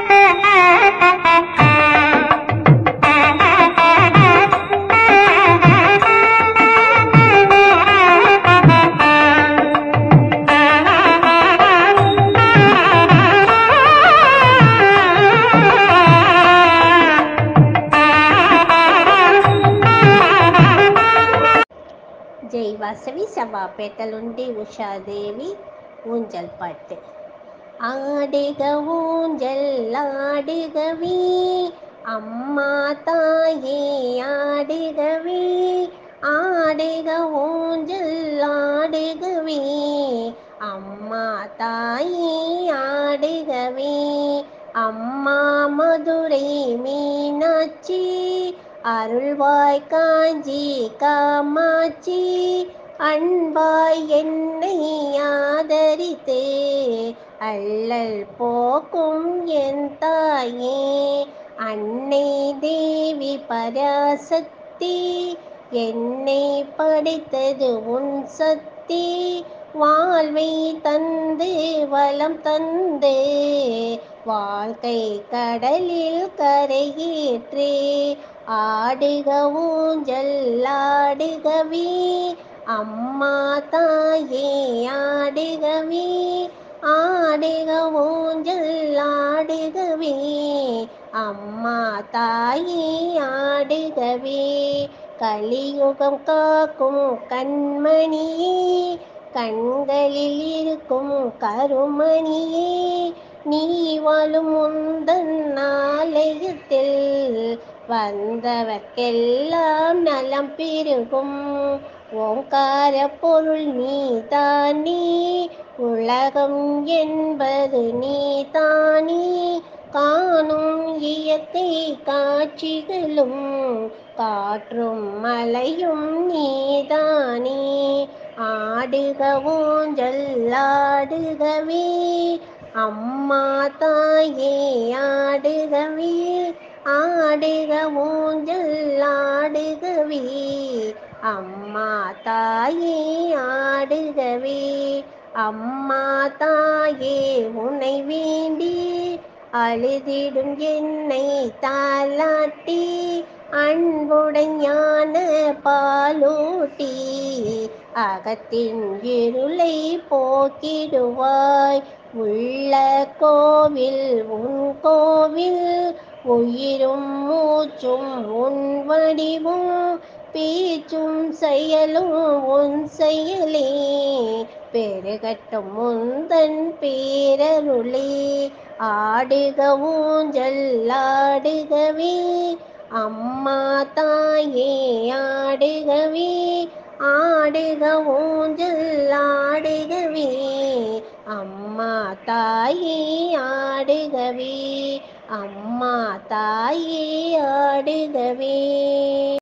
జై వాసవి సభాపేటలుండి ఉషాదేవి ஊஞ்சல் பாட்டு. ஆடுக ஊஞ்சல் ஆடுகவே அம்மா தாயே ஆடுகவே, ஆடுக ஊஞ்சல் ஆடுகவே அம்மா தாயே ஆடுகவே. அம்மா மதுரை மீனாட்சி, அருள்வாய் காஞ்சி காமாட்சி, அன்பாய் என்னை ஆதரித்து அல்லல் போக்கும் என் தாயே. அன்னை தேவி பராசக்தி, என்னை படைத்தது உன் சக்தி. வாழ்வை தந்து வளம் தந்து வாழ்க்கை கடலில் கரையேற்றே. ஆடுக ஊஞ்சல் ஆடுகவே அம்மா தாயே ஆடுகவே, ஆடுக ஊஞ்சல் ஆடுகவே அம்மா தாயே ஆடுகவே. கலியுகம் காக்கும் கண்மணியே, கண்களில் இருக்கும் கருமணியே, நீ வாழும் உந்தன் ஆலயத்தில் வந்தவர்க்கெல்லாம் நலம் பெருகும். ஓங்கார பொருள் நீதானே, உலகம் என்பது நீதானே, காணும் இயற்கை காட்சிகளும் காற்றும் மலையும் நீதானே. ஆடுக ஊஞ்சல் ஆடுகவே அம்மா தாயே ஆடுகவே, ஆடுக ஊஞ்சல் ஆடுகவே அம்மா தாயே ஆடுகவே. அம்மா தாயே உன்னை வேண்டி அழுதிடும் என்னை தாலாட்டி, அன்புடன் ஞான பாலூட்டி அகத்தின் இருளை போக்கிடுவாய். உள்ள கோவில் உன் கோவில், உயிரும் மூச்சும் உன் வடிவும், பேச்சும் செயலும் உன் செயலே, பெருகட்டும் உந்தன் பேரருளே. ஆடுக ஊஞ்சல் ஆடுகவே அம்மா தாயே ஆடுகவே, ஆடுக ஊஞ்சல் ஆடுகவே அம்மா தாயே ஆடுகவே, அம்மா தாயே ஆடுகவே.